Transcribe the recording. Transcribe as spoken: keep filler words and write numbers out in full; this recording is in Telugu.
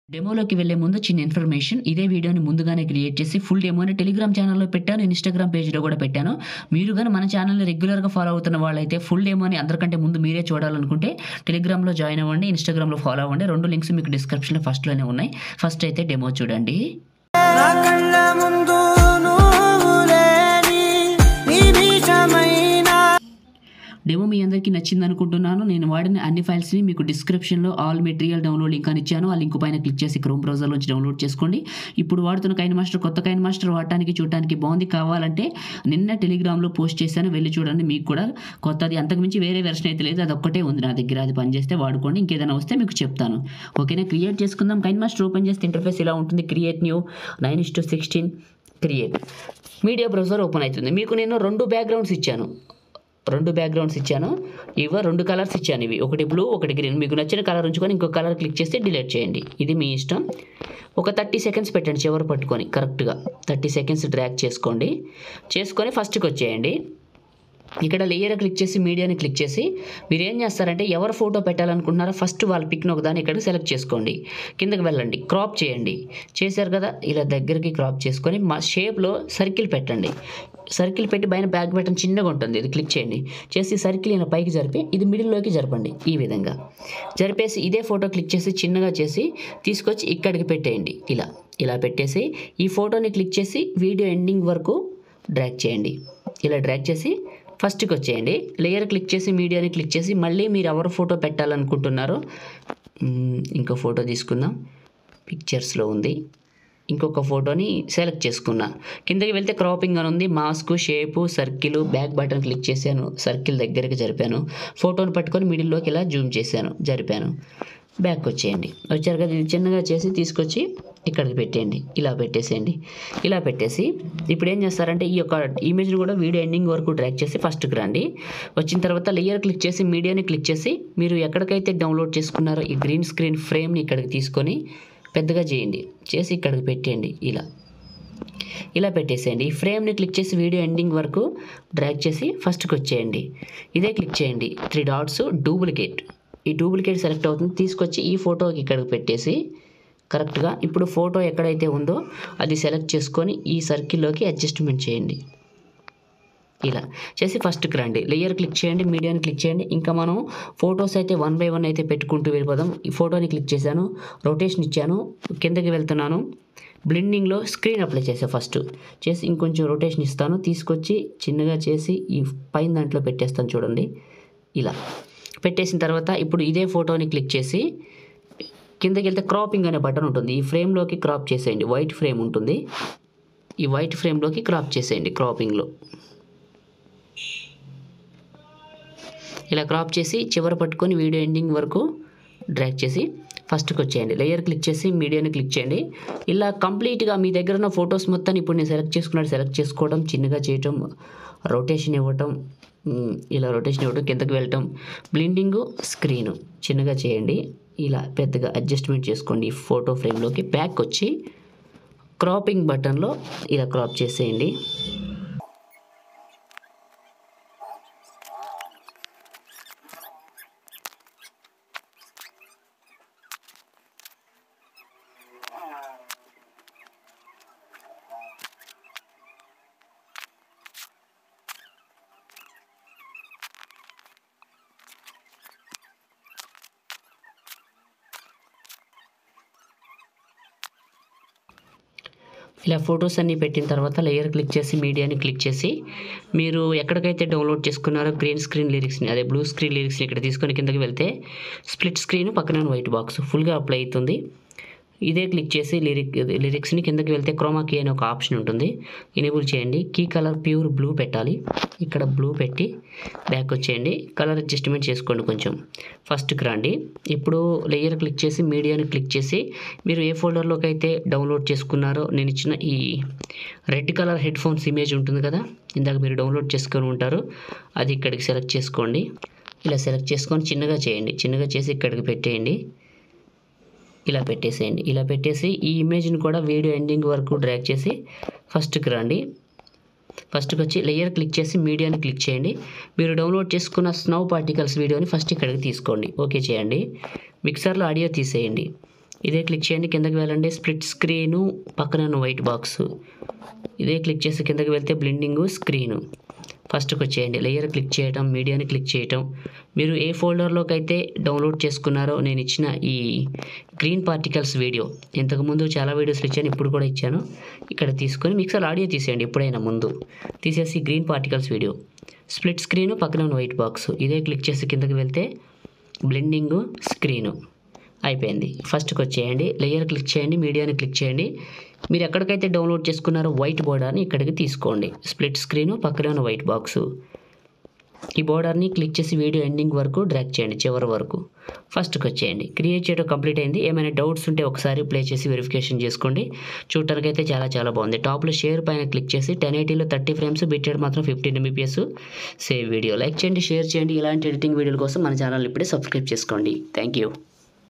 డెమోలోకి వెళ్ళే ముందు చిన్న ఇన్ఫర్మేషన్. ఇదే వీడియోని ముందుగానే క్రియేట్ చేసి ఫుల్ డెమోని టెలిగ్రామ్ ఛానల్లో పెట్టాను, ఇన్స్టాగ్రామ్ పేజ్లో కూడా పెట్టాను. మీరు కానీ మన ఛానల్ని రెగ్యులర్గా ఫాలో అవుతున్న వాళ్ళైతే ఫుల్ డెమోని అందరికంటే ముందు మీరే చూడాలనుకుంటే టెలిగ్రామ్లో జాయిన్ అవ్వండి, ఇన్స్టాగ్రామ్లో ఫాలో అవ్వండి. రెండు లింక్స్ మీకు డిస్క్రిప్షన్లో ఫస్ట్లోనే ఉన్నాయి. ఫస్ట్ అయితే డెమో చూడండి. డెమో మీ అందరికీ నచ్చింది అనుకుంటున్నాను. నేను వాడిన అన్ని ఫైల్స్ని మీకు డిస్క్రిప్షన్లో ఆల్ మెటీరియల్ డౌన్లోడ్ లింక్ అని ఇచ్చాను. ఆ లింక్ పైన క్లిక్ చేసి క్రోమ్ బ్రౌజర్ నుంచి డౌన్లోడ్ చేసుకోండి. ఇప్పుడు వాడుతున్న కైన్ మాస్టర్ కొత్త కైన్ మాస్టర్ వాడటానికి చూడటానికి బాగుంది. కావాలంటే నిన్న టెలిగ్రామ్లో పోస్ట్ చేశాను, వెళ్ళి చూడండి. మీకు కూడా కొత్తది అంతకుమించి వేరే వెర్షన్ అయితే లేదు, అది ఒక్కటే ఉంది నా దగ్గర. అది పనిచేస్తే వాడుకోండి, ఇంకేదైనా వస్తే మీకు చెప్తాను. ఓకేనా, క్రియేట్ చేసుకుందాం. కైన్ మాస్టర్ ఓపెన్ చేస్తే ఇంటర్ఫేస్ ఇలా ఉంటుంది. Create new nine is to sixteen create media browser open అవుతుంది. మీకు నేను రెండు బ్యాక్గ్రౌండ్స్ ఇచ్చాను రెండు బ్యాక్గ్రౌండ్స్ ఇచ్చాను ఇవి రెండు కలర్స్ ఇచ్చాను. ఇవి ఒకటి బ్లూ ఒకటి గ్రీన్. మీకు నచ్చిన కలర్ ఉంచుకొని ఇంకొక కలర్ క్లిక్ చేస్తే డిలీట్ చేయండి. ఇది మీ ఇష్టం. ఒక థర్టీ సెకండ్స్ పెట్టండి చివరి పట్టుకొని, కరెక్ట్గా థర్టీ సెకండ్స్ డ్రాగ్ చేసుకోండి. చేసుకొని ఫస్ట్కి వచ్చేయండి. ఇక్కడ లేయర్ క్లిక్ చేసి మీడియాని క్లిక్ చేసి మీరు ఏం చేస్తారంటే ఎవరు ఫోటో పెట్టాలనుకుంటున్నారో ఫస్ట్ వాళ్ళ పిక్ని ఒకదాన్ని ఇక్కడ సెలెక్ట్ చేసుకోండి. కిందకి వెళ్ళండి, క్రాప్ చేయండి. చేశారు కదా, ఇలా దగ్గరికి క్రాప్ చేసుకొని మా షేప్లో సర్కిల్ పెట్టండి. సర్కిల్ పెట్టి పైన బ్యాక్ బటన్ చిన్నగా ఉంటుంది, ఇది క్లిక్ చేయండి. చేసి సర్కిల్ ఇలా పైకి జరిపి ఇది మిడిల్లోకి జరపండి. ఈ విధంగా జరిపేసి ఇదే ఫోటో క్లిక్ చేసి చిన్నగా చేసి తీసుకొచ్చి ఇక్కడికి పెట్టేయండి. ఇలా ఇలా పెట్టేసి ఈ ఫోటోని క్లిక్ చేసి వీడియో ఎండింగ్ వరకు డ్రాగ్ చేయండి. ఇలా డ్రాగ్ చేసి ఫస్ట్కి వచ్చేయండి. లేయర్ క్లిక్ చేసి మీడియాని క్లిక్ చేసి మళ్ళీ మీరు ఎవరు ఫోటో పెట్టాలనుకుంటున్నారో ఇంకో ఫోటో తీసుకుందాం. పిక్చర్స్లో ఉంది, ఇంకొక ఫోటోని సెలెక్ట్ చేసుకున్నా. కిందకి వెళ్తే క్రాపింగ్ అని ఉంది. Mask, shape, circle, back button click చేశాను, సర్కిల్ దగ్గరికి జరిపాను. ఫోటోని పట్టుకొని మిడిల్లోకి ఇలా జూమ్ చేశాను, జరిపాను. బ్యాక్ వచ్చేయండి. వచ్చారు కదా, ఇది చిన్నగా చేసి తీసుకొచ్చి ఇక్కడికి పెట్టేయండి. ఇలా పెట్టేసేయండి. ఇలా పెట్టేసి ఇప్పుడు ఏం చేస్తారంటే ఈ యొక్క ఇమేజ్ని కూడా వీడియో ఎండింగ్ వరకు డ్రాగ్ చేసి ఫస్ట్కి రండి. వచ్చిన తర్వాత లేయర్ క్లిక్ చేసి మీడియాని క్లిక్ చేసి మీరు ఎక్కడికైతే డౌన్లోడ్ చేసుకున్నారో ఈ గ్రీన్ స్క్రీన్ ఫ్రేమ్ని ఇక్కడికి తీసుకొని పెద్దగా చేయండి. చేసి ఇక్కడికి పెట్టేయండి. ఇలా ఇలా పెట్టేసేయండి. ఈ ఫ్రేమ్ని క్లిక్ చేసి వీడియో ఎండింగ్ వరకు డ్రాగ్ చేసి ఫస్ట్కి వచ్చేయండి. ఇదే క్లిక్ చేయండి, త్రీ డాట్స్ డూప్లికేట్. ఈ డూప్లికేట్ సెలెక్ట్ అవుతుంది. తీసుకొచ్చి ఈ ఫోటోకి ఇక్కడికి పెట్టేసి కరెక్ట్గా ఇప్పుడు ఫోటో ఎక్కడైతే ఉందో అది సెలెక్ట్ చేసుకొని ఈ సర్కిల్లోకి అడ్జస్ట్మెంట్ చేయండి. ఇలా చేసి ఫస్ట్కి రండి. లేయర్ క్లిక్ చేయండి, మీడియాని క్లిక్ చేయండి. ఇంకా మనం ఫొటోస్ అయితే వన్ బై వన్ అయితే పెట్టుకుంటూ వెళ్ళిపోదాం. ఈ ఫోటోని క్లిక్ చేశాను, రొటేషన్ ఇచ్చాను, కిందకి వెళ్తున్నాను. బ్లెండింగ్లో స్క్రీన్ అప్లై చేసాను ఫస్ట్. చేసి ఇంకొంచెం రొటేషన్ ఇస్తాను. తీసుకొచ్చి చిన్నగా చేసి ఈ పైన దాంట్లో పెట్టేస్తాను చూడండి. ఇలా పెట్టేసిన తర్వాత ఇప్పుడు ఇదే ఫోటోని క్లిక్ చేసి కిందకి వెళ్తే క్రాపింగ్ అనే బటన్ ఉంటుంది. ఈ ఫ్రేమ్లోకి క్రాప్ చేసేయండి. వైట్ ఫ్రేమ్ ఉంటుంది, ఈ వైట్ ఫ్రేమ్లోకి క్రాప్ చేసేయండి. క్రాపింగ్లో ఇలా క్రాప్ చేసి చివర పట్టుకొని వీడియో ఎండింగ్ వరకు డ్రాగ్ చేసి ఫస్ట్కి వచ్చేయండి. లేయర్ క్లిక్ చేసి మీడియాని క్లిక్ చేయండి. ఇలా కంప్లీట్గా మీ దగ్గర ఉన్న ఫొటోస్ మొత్తాన్ని ఇప్పుడు నేను సెలెక్ట్ చేసుకున్నాడు సెలెక్ట్ చేసుకోవడం, చిన్నగా చేయటం, రొటేషన్ ఇవ్వటం, ఇలా రొటేషన్ ఇవ్వటం, కిందకి వెళ్ళటం, బ్లెండింగ్ స్క్రీను చిన్నగా చేయండి. ఇలా పెద్దగా అడ్జస్ట్మెంట్ చేసుకోండి. ఈ ఫోటో ఫ్రేమ్లోకి బ్యాక్ వచ్చి క్రాపింగ్ బటన్లో ఇలా క్రాప్ చేసేయండి. ఇలా ఫొటోస్ అన్నీ పెట్టిన తర్వాత లేయర్ క్లిక్ చేసి మీడియాని క్లిక్ చేసి మీరు ఎక్కడికైతే డౌన్లోడ్ చేసుకున్నారో గ్రీన్ స్క్రీన్ లిరిక్స్ని, అదే బ్లూ స్క్రీన్ లిరిక్స్ని ఇక్కడ తీసుకొని కిందకి వెళ్తే స్ప్లిట్ స్క్రీన్ పక్కన వైట్ బాక్స్ ఫుల్గా అప్లై అవుతుంది. ఇదే క్లిక్ చేసి లిరిక్ లిరిక్స్ని కిందకి వెళ్తే క్రోమా కీ అనే ఒక ఆప్షన్ ఉంటుంది, ఎనేబుల్ చేయండి. కీ కలర్ ప్యూర్ బ్లూ పెట్టాలి. ఇక్కడ బ్లూ పెట్టి బ్యాక్ వచ్చేయండి. కలర్ అడ్జస్ట్మెంట్ చేసుకోండి కొంచెం. ఫస్ట్కి రండి. ఇప్పుడు లేయర్ క్లిక్ చేసి మీడియాని క్లిక్ చేసి మీరు ఏ ఫోల్డర్లోకి అయితే డౌన్లోడ్ చేసుకున్నారో నేను ఇచ్చిన ఈ red colour headphones image ఉంటుంది కదా, ఇందాక మీరు డౌన్లోడ్ చేసుకొని ఉంటారు, అది ఇక్కడికి సెలెక్ట్ చేసుకోండి. ఇలా సెలెక్ట్ చేసుకొని చిన్నగా చేయండి. చిన్నగా చేసి ఇక్కడికి పెట్టేయండి. ఇలా పెట్టేసేయండి. ఇలా పెట్టేసి ఈ ఇమేజ్ని కూడా వీడియో ఎండింగ్ వరకు డ్రాగ్ చేసి ఫస్ట్కి రండి. ఫస్ట్కి వచ్చి లేయర్ క్లిక్ చేసి మీడియాని క్లిక్ చేయండి. మీరు డౌన్లోడ్ చేసుకున్న స్నో పార్టికల్స్ వీడియోని ఫస్ట్ ఇక్కడికి తీసుకోండి. ఓకే చేయండి. మిక్సర్లో ఆడియో తీసేయండి. ఇదే క్లిక్ చేయండి, కిందకి వెళ్ళండి, స్ప్లిట్ స్క్రీను పక్కన ఉన్న వైట్ బాక్స్ ఇదే క్లిక్ చేసి కిందకి వెళ్తే బ్లెండింగు స్క్రీను ఫస్ట్కి వచ్చేయండి. లేయర్ క్లిక్ చేయటం, మీడియాని క్లిక్ చేయటం. మీరు ఏ ఫోల్డర్లోకి అయితే డౌన్లోడ్ చేసుకున్నారో నేను ఇచ్చిన ఈ గ్రీన్ పార్టికల్స్ వీడియో, ఇంతకుముందు చాలా వీడియోస్లు ఇచ్చాను, ఇప్పుడు కూడా ఇచ్చాను, ఇక్కడ తీసుకొని మిక్సర్ ఆడియో తీసేయండి ఎప్పుడైనా ముందు తీసేసి green particles video split screen పక్కన ఉన్న వైట్ బాక్స్ ఇదే క్లిక్ చేసి కిందకి వెళ్తే బ్లెండింగు స్క్రీను అయిపోయింది. ఫస్ట్కి వచ్చేయండి, లేయర్ క్లిక్ చేయండి, మీడియాని క్లిక్ చేయండి. మీరు ఎక్కడికైతే డౌన్లోడ్ చేసుకున్నారో వైట్ బోర్డర్ని ఇక్కడికి తీసుకోండి. స్ప్లిట్ స్క్రీను పక్కన ఉన్న వైట్ బాక్సు ఈ బోర్డర్ని క్లిక్ చేసి వీడియో ఎండింగ్ వరకు డ్రాగ్ చేయండి, చివరి వరకు. ఫస్ట్కి వచ్చేయండి. క్రియేట్ చేయడం కంప్లీట్ అయింది. ఏమైనా డౌట్స్ ఉంటే ఒకసారి ప్లే చేసి వెరిఫికేషన్ చేసుకోండి. చూడటానికి అయితే చాలా చాలా బాగుంది. టాప్లో షేర్ పైన క్లిక్ చేసి టెన్ ఎయిటీలో థర్టీ ఫ్రేమ్స్, బిట్టెడ్ మాత్రం fifteen Mbps. Save video like చేయండి, షేర్ చేయండి. ఇలాంటి ఎడిటింగ్ వీడియోల కోసం మన ఛానల్ ఇప్పుడే సబ్స్క్రైబ్ చేసుకోండి. Thank you.